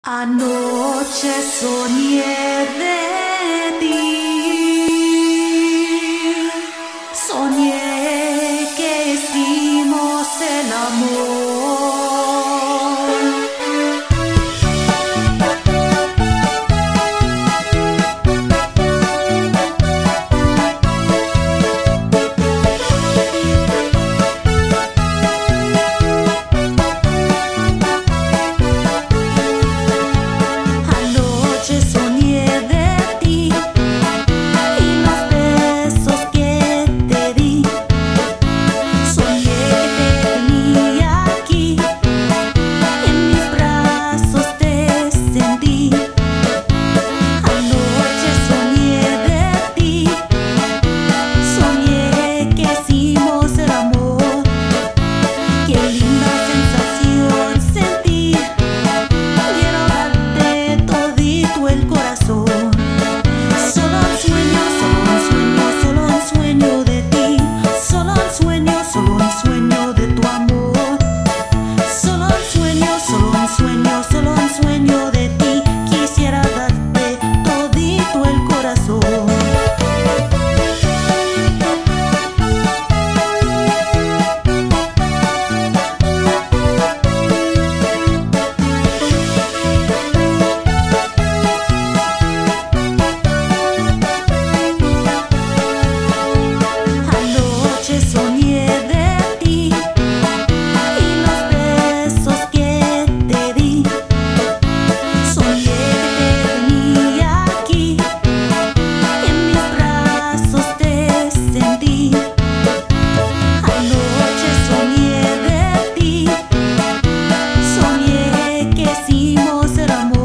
Anoche soñé de ti, soñé que hicimos el amor. Anoche soñé de ti y los besos que te di. Soñé que te tenía aquí, en mis brazos te sentí. Anoche soñé de ti, soñé que hicimos el amor. Qué linda sensación sentí. Quiero darte todito el corazón. Solo un sueño, solo un sueño, solo un sueño de ti. Solo un sueño de tu amor. Solo un sueño, solo un sueño, solo un sueño de ti. Quisiera darte todito el corazón. Anoche soñé de ti y los besos que te di. Soñé que te tenía aquí, en mis brazos te sentí. Anoche soñé de ti, soñé que hicimos el amor.